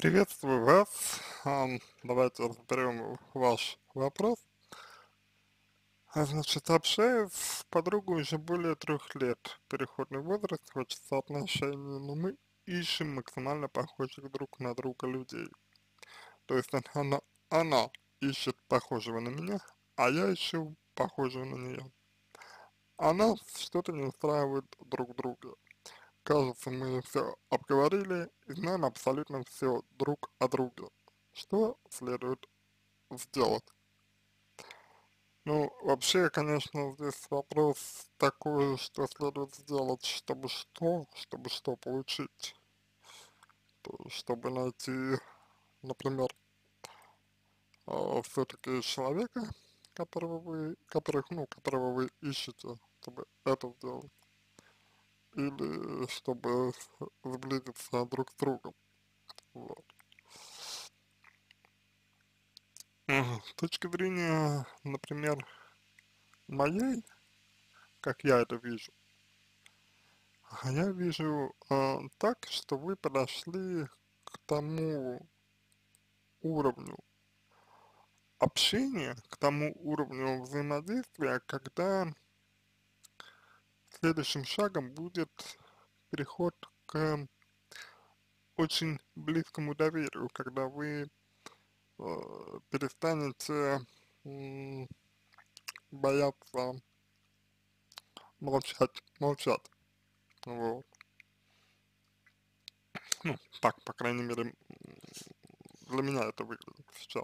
Приветствую вас. Давайте разберем ваш вопрос. Значит, общаюсь с подругой уже более 3 лет. Переходный возраст, хочется отношений, но мы ищем максимально похожих друг на друга людей. То есть она ищет похожего на меня, а я ищу похожего на нее. А нас что-то не устраивает друг друга. Кажется, мы все обговорили и знаем абсолютно все друг о друге. Что следует сделать? Ну, вообще, конечно, здесь вопрос такой, что следует сделать, чтобы что получить, чтобы найти, например, все-таки человека, которого вы ищете, чтобы это сделать, или чтобы сблизиться друг с другом, вот. С точки зрения, например, моей, как я это вижу, я вижу так, что вы подошли к тому уровню общения, к тому уровню взаимодействия, когда следующим шагом будет переход к очень близкому доверию, когда вы перестанете м, бояться молчать, вот. Ну, так, по крайней мере, для меня это выглядит сейчас.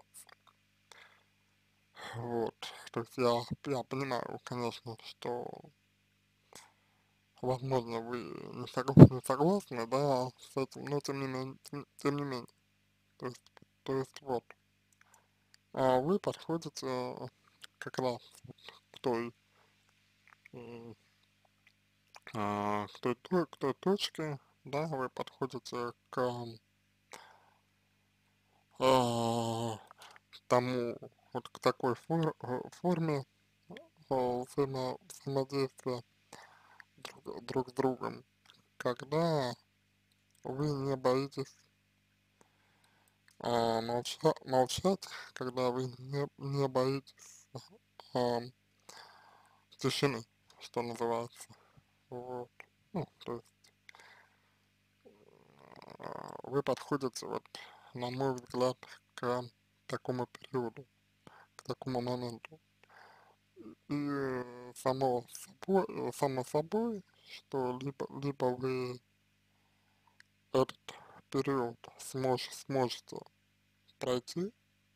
Вот, то есть я понимаю, конечно, что, возможно, вы не согласны, да, с этим, но тем не менее, то есть, вот, вы подходите как раз к той, м, к той точке, да, вы подходите к а, тому, вот к такой форме взаимодействия друг с другом, когда вы не боитесь молчать, когда вы не боитесь а, тишины, что называется. Вот. Ну, то есть вы подходите, вот, на мой взгляд, к такому периоду, к такому моменту. И само собой, что либо вы этот период сможете пройти,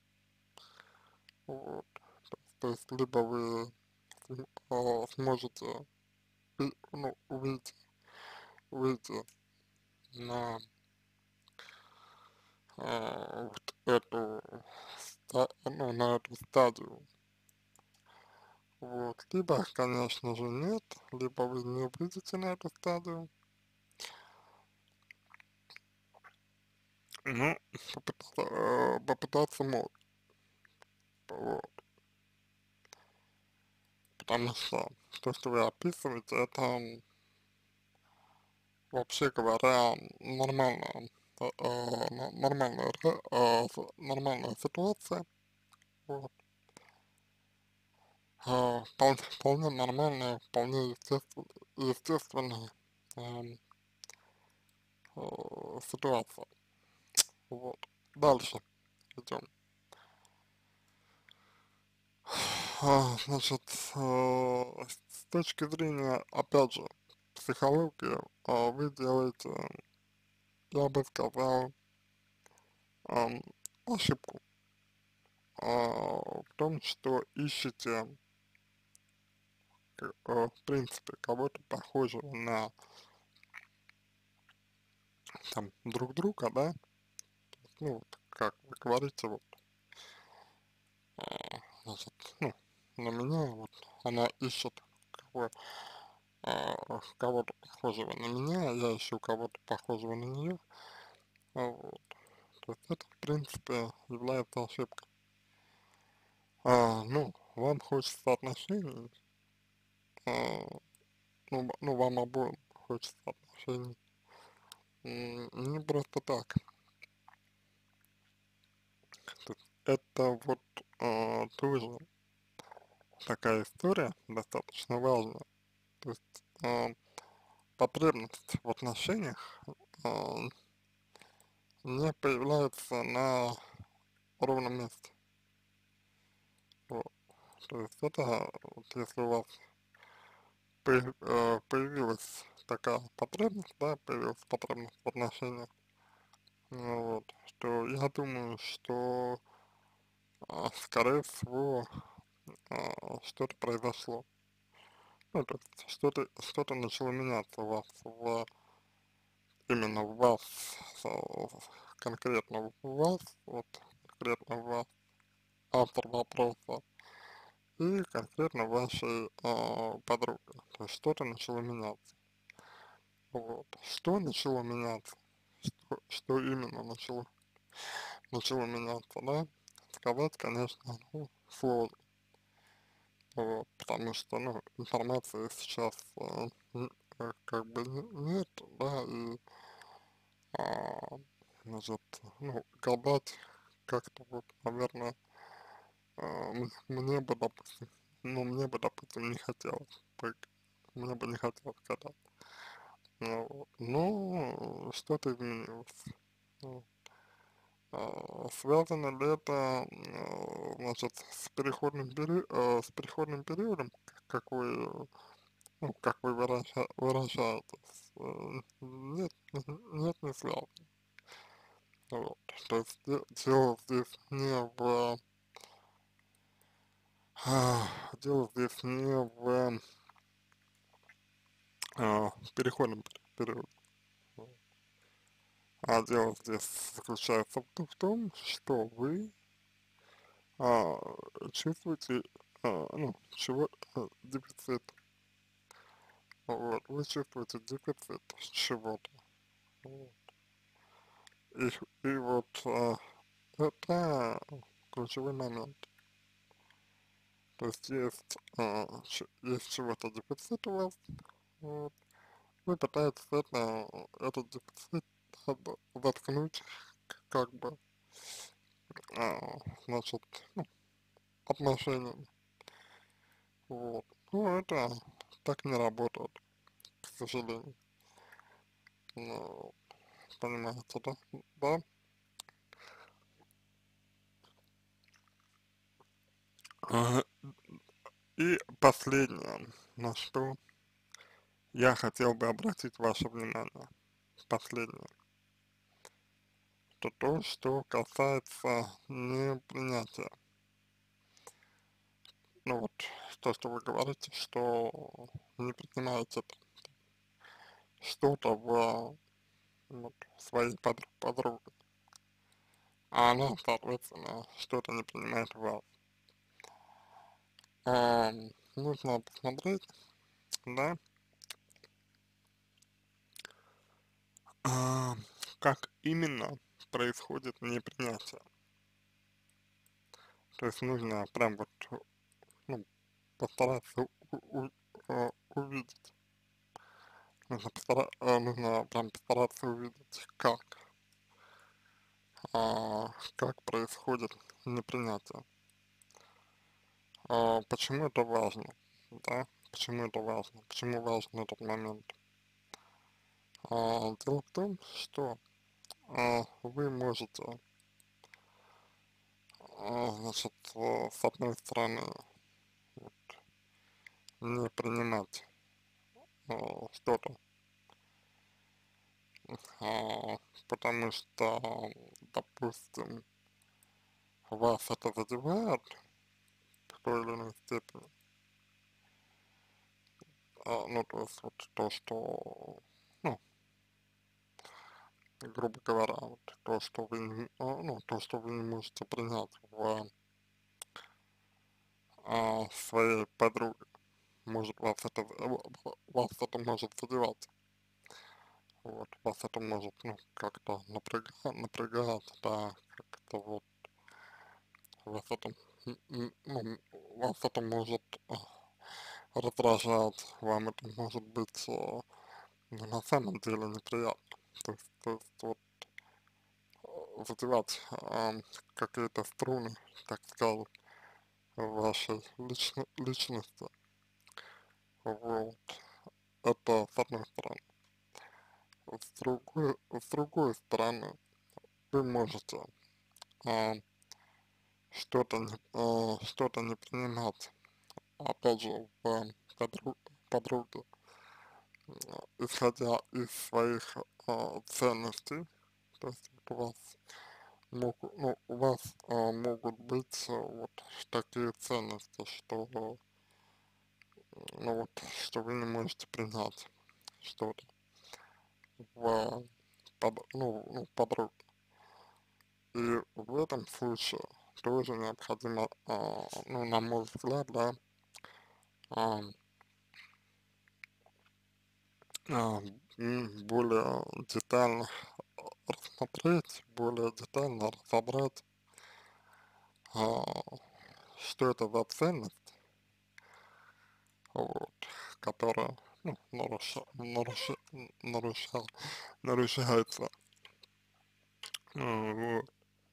вот, то есть либо вы сможете выйти, выйти на вот эту, ну, на эту стадию, вот, либо, конечно же, нет, либо вы не выйдете на эту стадию, ну, попытаться можно, вот, потому что то, что вы описываете, это, вообще говоря, нормально, нормальная ситуация, вот, вполне нормальная, вполне естественная эм, ситуация. Вот. Дальше идем. Значит, с точки зрения, опять же, психологии, вы делаете, я бы сказал, ам, ошибку в том, что ищете, в принципе, кого-то похожего на там друг друга, да, ну, вот, как вы говорите, вот, значит, ну, на меня, вот, она ищет кого, кого-то похожего на меня, а я ищу кого-то похожего на нее, вот, то есть это, в принципе, является ошибкой. Ну, вам хочется отношений, а, ну, вам обоим хочется отношений, не просто так, То есть это вот тоже такая история достаточно важная. То есть потребность в отношениях а, не появляется на ровном месте. Вот. То есть это, вот если у вас появилась такая потребность, да, появилась потребность в отношениях, ну вот, то я думаю, что, скорее всего, что-то произошло. Ну, то есть что-то начало меняться у вас, именно в вас, э, конкретно в вас, вот, конкретно в вас, автор вопроса, и конкретно вашей подруги. То есть что-то начало меняться. Вот. Что начало меняться? Что именно начало меняться, да? Сказать, конечно, ну, сложно. Вот, потому что, ну, информации сейчас как бы нет, да, и, а, значит, ну, гадать как-то вот, наверное, мне бы, допустим, ну, мне бы, допустим, не хотелось, мне бы не хотелось гадать. Ну, вот. Но что-то изменилось. Ну, связано ли это, значит, с переходным периодом, как вы, ну, как вы выражаетесь? Нет, нет, не связано. Вот. То есть дело здесь не в, дело здесь не в переходном периоде. А дело здесь заключается в том, что вы а, чувствуете, ну, дефицит. Вот, вы чувствуете дефицит чего-то. Вот. И вот это ключевой момент. То есть есть чего-то дефицит у вас, вот. Вы пытаетесь этот дефицит заткнуть, как бы, значит, ну, отношениями. Вот. Ну, это так не работает, к сожалению. Ну, понимаете, да? Да? А, И последнее, на что я хотел бы обратить ваше внимание. Последнее. Это то, что касается непринятия. Ну вот, то, что вы говорите, что не принимаете что-то вот, своей подруге, а она, соответственно, что-то не принимает в вас. Нужно посмотреть, да, а, как именно происходит непринятие. То есть нужно прям вот, ну, постараться увидеть. Нужно прям постараться увидеть, как происходит непринятие. Почему это важно, да? Почему это важно? Почему важен этот момент? Дело в том, что вы можете, значит, с одной стороны, вот, не принимать что-то, а, потому что, допустим, вас это задевает в той или иной степени, ну, то есть вот то, что, ну, грубо говоря, вот то, что вы, ну, то, что вы не можете принять своей подруге, может вас это может задевать, вот, вас это может, ну, как-то напрягать, да, как-то вот, вас это, ну, вас это может раздражать, вам это может быть, ну, на самом деле неприятно. То есть вот задевать какие-то струны, так скажем, вашей личности. Вот. Это с одной стороны. С другой стороны, вы можете а, что-то не принимать, опять же, в подруге, исходя из своих ценностей. То есть вот у вас могут быть вот такие ценности, что, ну вот, что вы не можете принять что-то в подруге. И в этом случае тоже необходимо, ну, на мой взгляд, да, а, а, более детально рассмотреть, более детально разобрать, а, что это за ценность, вот, которая, ну, нарушается, вот.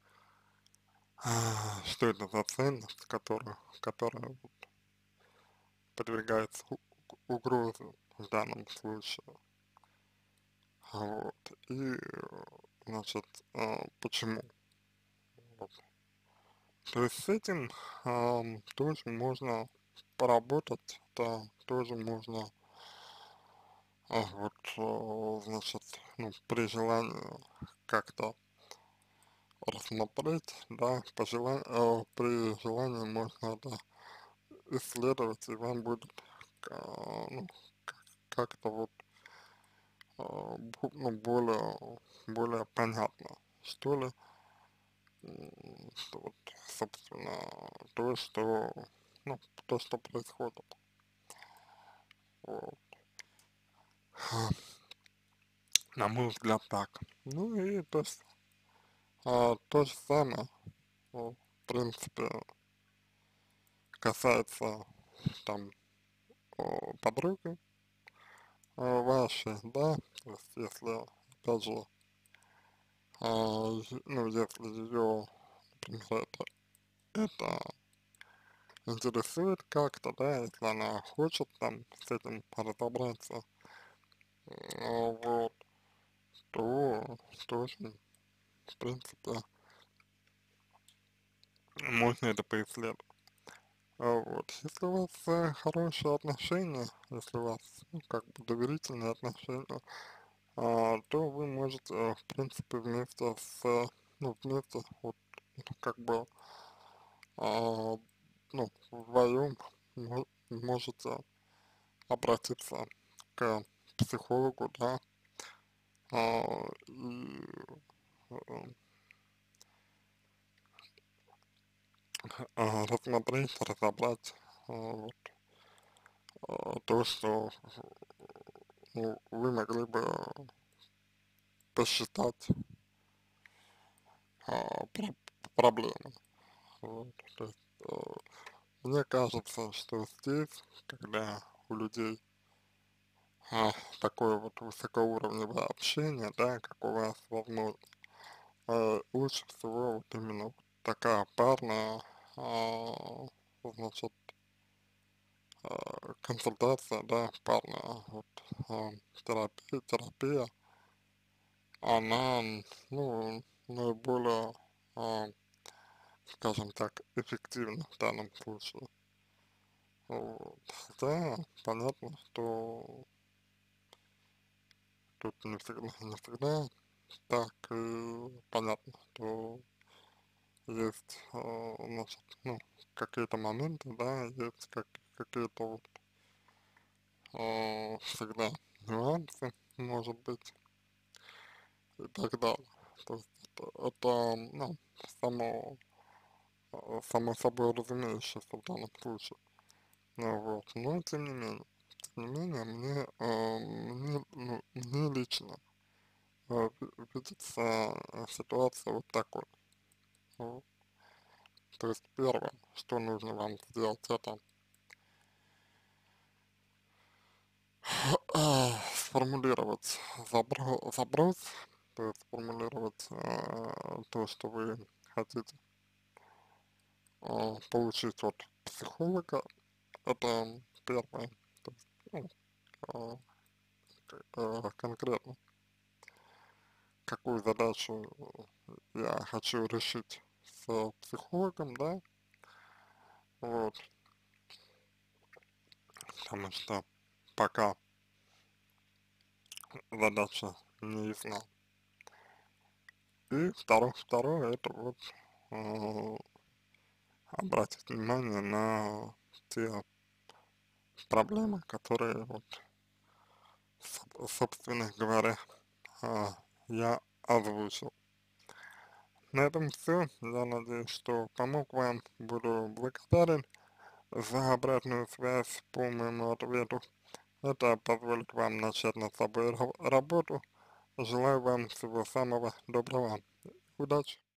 Что это за ценность, которая вот подвергается угрозе в данном случае, вот, и, значит, почему, вот. То есть с этим тоже можно поработать, да, тоже можно, значит, ну, при желании как-то рассмотреть, да, при желании можно это исследовать, и вам будет, ну, как-то вот, ну, более понятно, что ли, что вот, собственно, то, что, ну, то, что происходит. Вот. На мой взгляд, так. Ну и то есть, то же самое, в принципе, касается там подруги вашей, да, то есть если, опять же, ну, если ее, например, это интересует как-то, да, если она хочет там с этим разобраться, вот, то тоже, в принципе, можно это поисследовать. Вот, если у вас хорошие отношения, если у вас, ну, как бы доверительные отношения, то вы можете, в принципе, вместе ну, вместе, вот, как бы, а, ну, вдвоем можете обратиться к психологу, да, и э, рассмотреть, разобрать вот, то, что ну, вы могли бы посчитать про проблемой. Вот, то есть, мне кажется, что здесь, когда у людей такое вот высокоуровневое общение, да, как у вас, возможно, лучше всего вот именно вот такая парная, значит, консультация, да, парная, вот, терапия, она, ну, наиболее, а, скажем так, эффективна в данном случае. Вот. Хотя понятно, что тут не всегда так, и понятно, что есть, значит, ну, какие-то моменты, да, есть какие-то вот, всегда нюансы, может быть, и так далее. То есть это ну, само, само собой разумеющееся в данном случае. Ну, вот. Но тем не менее, мне лично видится ситуация вот такой. Вот. То есть первое, что нужно вам сделать, это сформулировать запрос, то есть сформулировать то, что вы хотите получить от психолога, это первое. То есть, ну, а, конкретно, какую задачу я хочу решить с психологом, да, вот, потому что пока задача не ясна. И второе это вот э, обратить внимание на те проблемы, которые вот, собственно говоря, а, я озвучил. На этом все. Я надеюсь, что помог вам. Буду благодарен за обратную связь по моему ответу. Это позволит вам начать над собой работу. Желаю вам всего самого доброго. Удачи!